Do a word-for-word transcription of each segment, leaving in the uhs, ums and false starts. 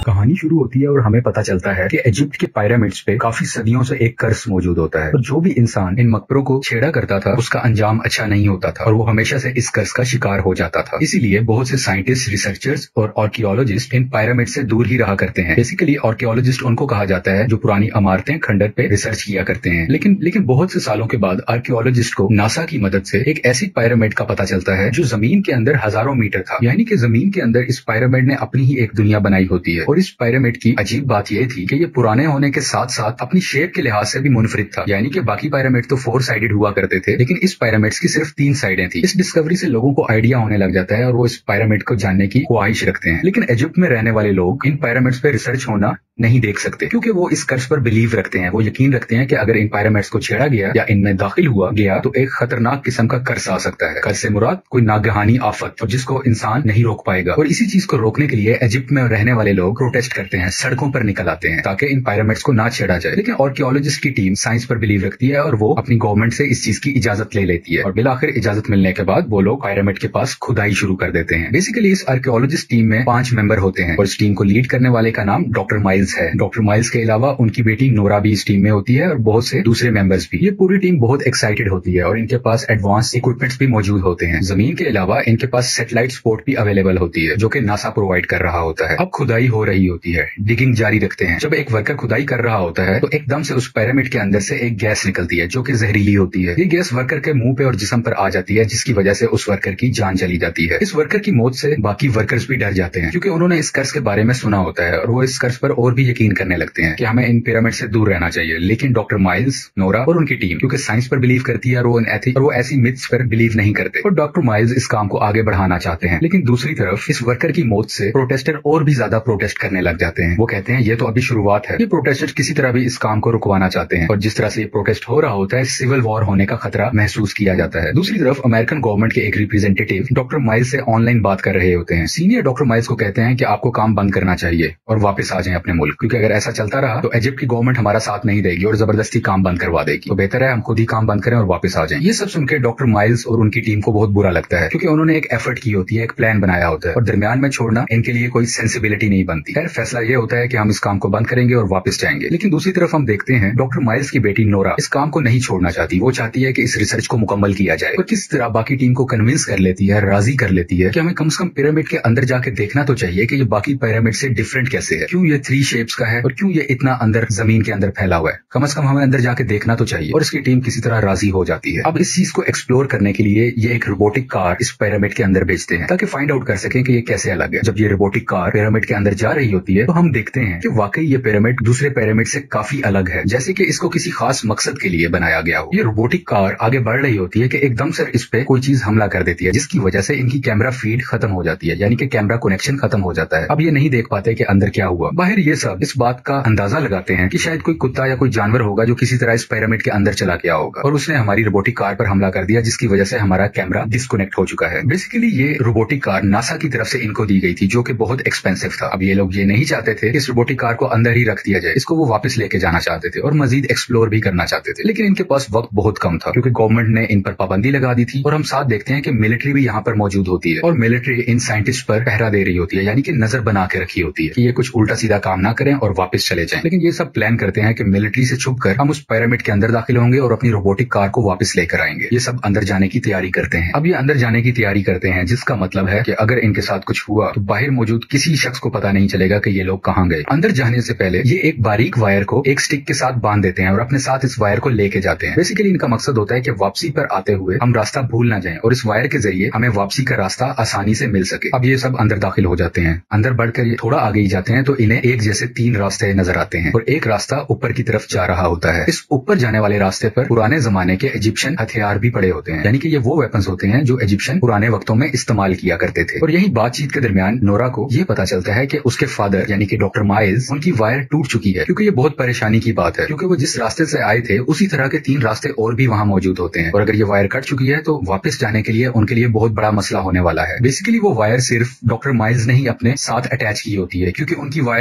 कहानी शुरू होती है और हमें पता चलता है कि इजिप्ट के पिरामिड्स पे काफी सदियों से एक कर्स मौजूद होता है और जो भी इंसान इन मकबरों को छेड़ा करता था उसका अंजाम अच्छा नहीं होता था और वो हमेशा से इस कर्स का शिकार हो जाता था। इसीलिए बहुत से साइंटिस्ट, रिसर्चर्स और आर्कियोलॉजिस्ट इन पिरामिड से दूर ही रहा करते हैं। बेसिकली आर्कियोलॉजिस्ट उनको कहा जाता है जो पुरानी इमारतें, खंडर पे रिसर्च किया करते हैं। लेकिन लेकिन बहुत से सालों के बाद आर्कियोलॉजिस्ट को नासा की मदद से एक ऐसी पिरामिड का पता चलता है जो जमीन के अंदर हजारों मीटर था। यानी कि जमीन के अंदर इस पिरामिड ने अपनी ही एक दुनिया बनाई होती है। और इस पिरामिड की अजीब बात यह थी कि ये पुराने होने के साथ साथ अपनी शेप के लिहाज से भी मुनफरिद था। यानी कि बाकी पिरामिड तो फोर साइडेड हुआ करते थे, लेकिन इस पिरामिड्स की सिर्फ तीन साइडें थी। इस डिस्कवरी से लोगों को आइडिया होने लग जाता है और वो इस पिरामिड को जानने की ख्वाहिश रखते हैं। लेकिन इजिप्ट में रहने वाले लोग इन पिरामिड्स पे रिसर्च होना नहीं देख सकते क्योंकि वो इस कर्ज पर बिलीव रखते हैं। वो यकीन रखते हैं कि अगर इन पिरामिड्स को छेड़ा गया या इनमें दाखिल हुआ गया तो एक खतरनाक किस्म का कर्ज आ सकता है। कर्ज से मुराद कोई नागहानी आफत और जिसको इंसान नहीं रोक पाएगा। और इसी चीज को रोकने के लिए इजिप्ट में रहने वाले लोग प्रोटेस्ट करते हैं, सड़कों पर निकल आते हैं ताकि इन पिरामिड्स को ना छेड़ा जाए। लेकिन आर्कियोलॉजिस्ट की टीम साइंस पर बिलीव रखती है और वो अपनी गवर्नमेंट से इस चीज की इजाजत ले लेती है और बिलाखिर इजाजत मिलने के बाद वो लोग पिरामिड के पास खुदाई शुरू कर देते हैं। बेसिकली इस आर्कियोलॉजिस्ट टीम में पांच मेंबर होते हैं और इस टीम को लीड करने वाले का नाम डॉक्टर माइल्स है। डॉक्टर माइल्स के अलावा उनकी बेटी नोरा भी इस टीम में होती है और बहुत से दूसरे मेंबर्स भी। ये पूरी टीम बहुत एक्साइटेड होती है और इनके पास एडवांस इक्विपमेंट्स भी मौजूद होते हैं। जमीन के अलावा इनके पास सैटेलाइट सपोर्ट भी अवेलेबल होती है जो कि नासा प्रोवाइड कर रहा होता है। अब खुदाई हो रही होती है, डिगिंग जारी रखते हैं। जब एक वर्कर खुदाई कर रहा होता है तो एकदम से उस पिरामिड के अंदर से एक गैस निकलती है जो कि जहरीली होती है। ये गैस वर्कर के मुंह पे और जिस्म पर आ जाती है जिसकी वजह से उस वर्कर की जान चली जाती है। इस वर्कर की मौत से बाकी वर्कर्स भी डर जाते हैं क्योंकि उन्होंने इस कर्ज के बारे में सुना होता है और वो इस कर्ज पर और भी यकीन करने लगते हैं कि हमें इन पिरामिड से दूर रहना चाहिए। लेकिन डॉक्टर माइल्स, नोरा और उनकी टीम क्योंकि साइंस पर बिलीव करती है और वो और वो ऐसी मिथ्स पर बिलीव नहीं करते और डॉक्टर माइल्स इस काम को आगे बढ़ाना चाहते हैं। लेकिन दूसरी तरफ इस वर्कर की मौत से प्रोटेस्टर और भी ज्यादा प्रोटेस्ट करने लग जाते हैं। वो कहते हैं ये तो अभी शुरुआत है। ये प्रोटेस्टर किसी तरह भी इस काम को रुकवाना चाहते हैं और जिस तरह से ये प्रोटेस्ट हो रहा होता है सिविल वॉर होने का खतरा महसूस किया जाता है। दूसरी तरफ अमेरिकन गवर्नमेंट के एक रिप्रेजेंटेटिव डॉक्टर माइल्स से ऑनलाइन बात कर रहे होते हैं। सीनियर डॉक्टर माइल्स को कहते हैं कि आपको काम बंद करना चाहिए और वापस आ जाएं अपने मुल्क, क्योंकि अगर ऐसा चलता रहा तो इजिप्ट की गवर्नमेंट हमारा साथ नहीं देगी और जबरदस्ती काम बंद करवा देगी। तो बेहतर है हम खुद ही काम बंद करें और वापस आ जाएं। ये सब सुनकर डॉक्टर माइल्स और उनकी टीम को बहुत बुरा लगता है क्योंकि उन्होंने एक एफर्ट की होती है, एक प्लान बनाया होता है और दरमियान में छोड़ना इनके लिए कोई सेंसिबिलिटी नहीं बनती। खैर फैसला ये होता है कि हम इस काम को बंद करेंगे और वापस जाएंगे। लेकिन दूसरी तरफ हम देखते हैं डॉक्टर माइल्स की बेटी नोरा इस काम को नहीं छोड़ना चाहती। वो चाहती है कि इस रिसर्च को मुकम्मल किया जाए और किस तरह बाकी टीम को कन्विंस कर लेती है, राजी कर लेती है कि हमें कम से कम पिरामिड के अंदर जाके देखना तो चाहिए कि ये बाकी पिरामिड से डिफरेंट कैसे है, क्यों ये थ्री शेप्स का है और क्यों ये इतना अंदर जमीन के अंदर फैला हुआ है। कम से कम हमें अंदर जाके देखना तो चाहिए और इसकी टीम किसी तरह राजी हो जाती है। अब इस चीज को एक्सप्लोर करने के लिए ये एक रोबोटिक कार इस पिरामिड के अंदर भेजते हैं ताकि फाइंड आउट कर सकें कि ये कैसे अलग है। जब ये रोबोटिक कार पिरामिड के अंदर जा रही होती है तो हम देखते हैं कि वाकई ये पिरामिड दूसरे पिरामिड से काफी अलग है, जैसे कि इसको किसी खास मकसद के लिए बनाया गया हो। ये रोबोटिक कार आगे बढ़ रही होती है कि एकदम से इस पे कोई चीज हमला कर देती है जिसकी वजह से इनकी कैमरा फीड खत्म हो जाती है, यानी कि कैमरा कनेक्शन खत्म हो जाता है। अब ये नहीं देख पाते कि अंदर क्या हुआ। बाहर ये सब इस बात का अंदाजा लगाते हैं कि शायद कोई कुत्ता या कोई जानवर होगा जो किसी तरह इस पिरामिड के अंदर चला गया होगा और उसने हमारी रोबोटिक कार पर हमला कर दिया जिसकी वजह से हमारा कैमरा डिस्कनेक्ट हो चुका है। बेसिकली ये रोबोटिक कार नासा की तरफ से इनको दी गई थी जो कि बहुत एक्सपेंसिव था। अब ये लोग ये नहीं चाहते थे कि इस रोबोटिक कार को अंदर ही रख दिया जाए, इसको वो वापस लेके जाना चाहते थे और मजीद एक्सप्लोर भी करना चाहते थे। लेकिन इनके पास वक्त बहुत कम था क्योंकि गवर्नमेंट ने इन पर पाबंदी लगा दी थी और हम साथ देखते हैं कि मिलिट्री भी यहाँ पर मौजूद होती है और मिलिट्री इन साइंटिस्ट पर पहरा दे रही होती है, यानी कि नजर बना के रखी होती है कि ये कुछ उल्टा सीधा काम ना करें और वापस चले जाएं। लेकिन ये सब प्लान करते हैं कि मिलिट्री से छुपकर हम उस पिरामिड के अंदर दाखिल होंगे और अपनी रोबोटिक कार को वापस लेकर आएंगे। ये सब अंदर जाने की तैयारी करते हैं। अब ये अंदर जाने की तैयारी करते हैं जिसका मतलब है कि अगर इनके साथ कुछ हुआ तो बाहर मौजूद किसी शख्स को पता नहीं चलेगा कि ये लोग कहाँ गए। अंदर जाने से पहले ये एक बारीक वायर को एक स्टिक के साथ बांध देते हैं और अपने साथ इस वायर को लेके जाते हैं। बेसिकली इनका मकसद होता है कि वापसी पर आते हुए हम रास्ता भूल ना जाएं और इस वायर के जरिए हमें वापसी का रास्ता आसानी से मिल सके। अब ये सब अंदर दाखिल हो जाते हैं। अंदर बढ़कर ये थोड़ा आगे ही जाते हैं तो इन्हें एक जैसे तीन रास्ते नजर आते हैं और एक रास्ता ऊपर की तरफ जा रहा होता है। इस ऊपर जाने वाले रास्ते पर पुराने जमाने के इजिप्शियन हथियार भी पड़े होते हैं, यानी कि ये वो वेपन्स होते हैं जो इजिप्शियन पुराने वक्तों में इस्तेमाल किया करते थे। और यही बातचीत के दरमियान नोरा को ये पता चलता है कि उसके फादर यानी कि डॉक्टर माइल्स, उनकी वायर टूट चुकी है क्योंकि ये बहुत परेशानी की बात है क्योंकि वो जिस रास्ते से आए थे उसी तरह के तीन रास्ते और भी वहां मौजूद होते हैं और अगर ये वायर कट चुकी है तो वापस जाने के लिए उनके लिए बहुत बड़ा मसला होने वाला है। बेसिकली वो वायर सिर्फ डॉक्टर माइल्स ने ही अपने साथ अटैच की होती है क्योंकि उनकी वायर भी टूट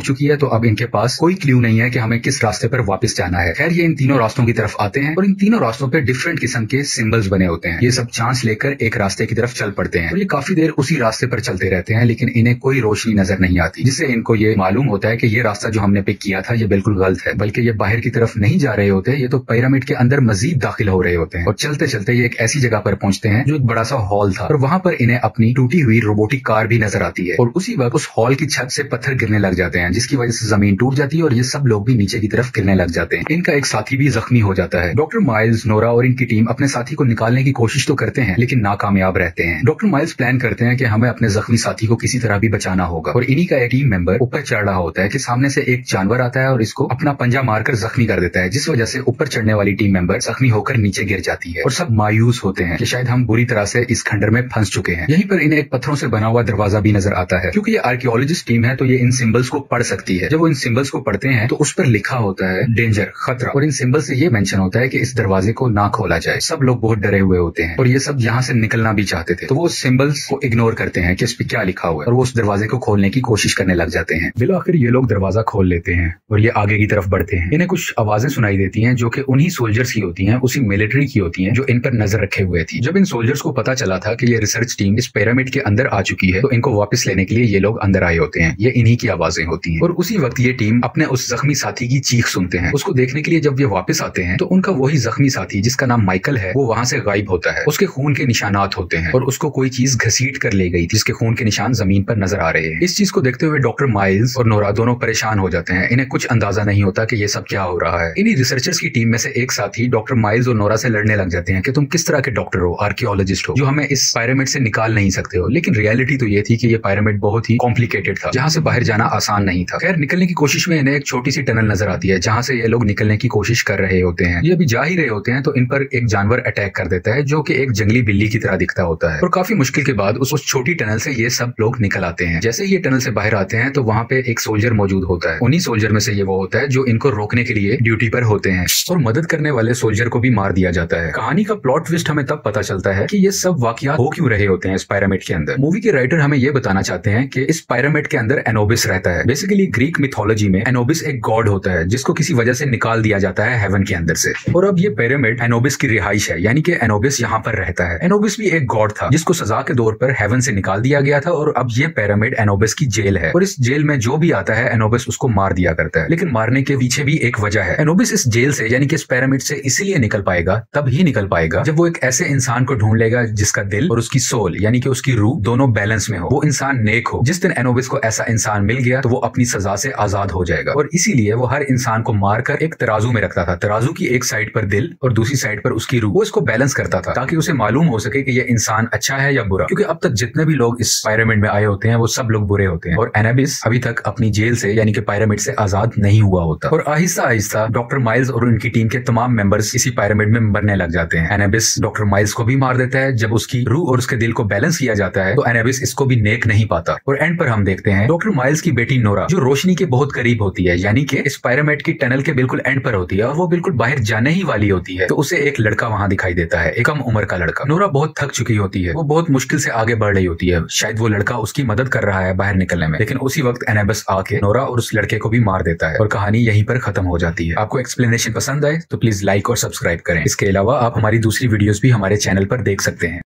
चुकी है, तो अब इनके पास कोई क्ल्यू नहीं है कि हमें किस रास्ते पर वापस जाना है। खैर, ये इन तीनों रास्तों की तरफ आते हैं और इन तीनों रास्तों पे डिफरेंट किस्म के सिंबल्स बने होते हैं। ये सब चांस लेकर एक रास्ते की तरफ चल पड़ते हैं और ये काफी देर उसी रास्ते पर चलते रहते हैं, लेकिन इन्हें कोई रोशनी नजर नहीं आती, जिससे इनको ये मालूम होता है कि ये रास्ता जो हमने पिक किया था ये बिल्कुल गलत है, बल्कि ये बाहर की तरफ नहीं जा रहे होते, ये तो पिरामिड के अंदर मजीद दाखिल हो रहे होते हैं। और चलते चलते ये एक ऐसी जगह पर पहुंचते हैं जो एक बड़ा सा हॉल था और वहां पर इन्हें अपनी टूटी हुई रोबोटिक कार भी नजर आती है। और उसी वक्त उस हॉल की छत से पत्थर गिरने लग जाते हैं, जिसकी वजह से जमीन टूट जाती है और ये सब लोग भी नीचे की तरफ गिरने लग जाते हैं। इनका एक साथी भी जख्मी हो जाता है। डॉक्टर माइल्स, नोरा और इनकी टीम अपने साथी को निकालने की कोशिश तो करते हैं, लेकिन नाकामयाब रहते हैं। डॉक्टर माइल्स प्लान करते हैं कि हमें अपने जख्मी साथी को किसी तरह भी बचाना होगा और इन्हीं का एक टीम मेंबर ऊपर चढ़ रहा होता है कि सामने से एक जानवर आता है और इसको अपना पंजा मारकर जख्मी कर देता है, जिस वजह से ऊपर चढ़ने वाली टीम मेंबर जख्मी होकर नीचे गिर जाती है और सब मायूस होते हैं कि शायद हम बुरी तरह से इस खंडर में फंस चुके हैं। यहीं पर इन्हें एक पत्थरों से बना हुआ दरवाजा भी नजर आता है। क्योंकि ये आर्कियोलॉजिस्ट टीम है तो ये इन सिंबल्स को पढ़ सकती है। जब वो इन सिंबल्स को पढ़ते हैं तो उस पर लिखा होता है डेंजर, खतरा, और इन सिंबल से ये मेंशन होता है कि इस दरवाजे को ना खोला जाए। सब लोग बहुत डरे हुए होते हैं और ये सब यहाँ से निकलना भी चाहते थे, तो वो सिंबल्स को इग्नोर करते हैं कि इस पे क्या लिखा हुआ है और वो उस दरवाजे को खोलने की कोशिश करने लग जाते हैं। बिलो आखिर ये लोग दरवाजा खोल लेते हैं और ये आगे की तरफ बढ़ते हैं। इन्हें कुछ आवाजें सुनाई देती हैं जो कि उन्हीं सोल्जर्स की होती हैं, उसी मिलिट्री की होती हैं जो इन पर नजर रखे हुए थी। जब इन सोल्जर्स को पता चला था कि ये रिसर्च टीम इस पिरामिड के अंदर आ चुकी है, तो इनको वापस लेने के लिए ये लोग अंदर आए होते हैं। ये इन्हीं की आवाजें होती हैं और उसी वक्त ये टीम अपने उस जख्मी साथी की चीख सुनते हैं। उसको देखने के लिए जब ये वापस आते हैं तो उनका वही जख्मी साथी जिसका नाम माइकल है वो वहां से गायब होता है। उसके खून के निशानात होते हैं और उसको कोई चीज घसीट कर ले गई, जिसके खून के निशान जमीन पर नजर आ रहे हैं। इस चीज को देखते हुए डॉक्टर माइल्स और नोरा दोनों परेशान हो जाते हैं। इन्हें कुछ अंदाजा नहीं होता कि ये सब क्या हो रहा है। इन्हीं रिसर्चर्स की टीम में से एक साथी डॉक्टर माइल्स और नोरा से लड़ने लग जाते हैं कि तुम किस तरह के डॉक्टर हो, आर्कियोलॉजिस्ट हो, जो हमें इस पिरामिड से निकाल नहीं सकते हो। लेकिन रियलिटी तो ये थी कि ये पिरामिड बहुत ही कॉम्प्लिकेटेड था, जहां से बाहर जाना आसान नहीं था। खैर, निकलने की कोशिश में इन्हें एक छोटी सी टनल नजर आती है जहां से ये लोग निकलने की कोशिश कर रहे होते हैं। ये अभी जा ही रहे होते हैं तो इन पर एक जानवर अटैक कर देता है जो कि एक जंगली बिल्ली की तरह दिखता होता है और काफी मुश्किल के बाद उस, उस छोटी टनल से ये सब लोग निकल आते हैं। जैसे ही ये टनल से बाहर आते हैं तो वहां पे एक सोल्जर मौजूद होता है। उन्हीं सोल्जर में से ये वो होता है जो इनको रोकने के लिए ड्यूटी पर होते हैं और मदद करने वाले सोल्जर को भी मार दिया जाता है। कहानी का प्लॉट ट्विस्ट हमें तब पता चलता है कि ये सब वाकयात हो क्यों रहे होते हैं इस पिरामिड के अंदर। मूवी के राइटर हमें ये बताना चाहते हैं कि इस पिरामिड के अंदर एनोबिस रहता है। बेसिकली ग्रीक मिथोलॉजी में एनोबिस एक गॉड होता है जिसको किसी वजह से निकाल दिया जाता है हेवन के अंदर से, और अब ये पिरामिड एनोबिस की रिहाइश है, यानी कि एनोबिस यहाँ पर रहता है। एनोबिस भी एक गॉड था जिसको सजा के तौर पर हेवन से निकाल दिया गया था और अब ये पिरामिड एनोबिस की जेल है और इस जेल में जो भी आता है एनोबिस उसको मार दिया करता है। लेकिन मारने के पीछे भी एक वजह है। एनोबिस इस जेल से यानी कि इस पिरामिड से इसलिए निकल पाएगा, तब ही निकल पाएगा जब वो एक ऐसे इंसान को ढूंढ लेगा जिसका दिल और उसकी सोल यानी कि उसकी रूह दोनों बैलेंस में हो, वो इंसान नेक हो। जिस दिन एनोबिस को ऐसा इंसान मिल गया तो वो अपनी सजा से आजाद हो जाएगा और इसीलिए वो हर इंसान को मारकर एक तराजू में रखता था। तराजू की एक साइड पर दिल और दूसरी साइड पर उसकी रूह, वो इसको बैलेंस करता था ताकि उसे मालूम हो सके कि ये इंसान अच्छा है या बुरा, क्योंकि अब तक जितने भी लोग इस पिरामिड में आए होते हैं वो सब लोग बुरे होते हैं और एनोबिस अभी तक अपनी जेल से यानी कि पिरामिड से आजाद नहीं हुआ होता। और आहिस्ता आहिस्ता डॉक्टर माइल्स और उनकी टीम के तमाम मेंबर्स इसी पिरामिड में मरने लग जाते हैं। एनोबिस डॉक्टर माइल्स को भी मार देता है। जब उसकी रूह और उसके दिल को बैलेंस किया जाता है तो एनोबिस इसको भी नेक नहीं पाता और एंड पर हम देखते हैं डॉक्टर माइल्स की बेटी नोरा जो रोशनी के बहुत करीब होती है, यानी कि इस पिरामिड की टनल के बिल्कुल एंड पर होती है और वो बिल्कुल बाहर जाने ही वाली होती है, तो उसे एक लड़का वहां दिखाई देता है, एक कम उम्र का लड़का। नोरा बहुत थक चुकी होती है, वो बहुत मुश्किल से आगे बढ़ रही होती है, शायद वो लड़का उसकी मदद कर रहा है बाहर निकलने में, लेकिन उसी वक्त एनोबिस आके नोरा और उस लड़के को भी मार देता है और कहानी यहीं पर खत्म हो जाती है। आपको एक्सप्लेनेशन पसंद आए तो प्लीज लाइक और सब्सक्राइब करें। इसके अलावा आप हमारी दूसरी वीडियोस भी हमारे चैनल पर देख सकते हैं।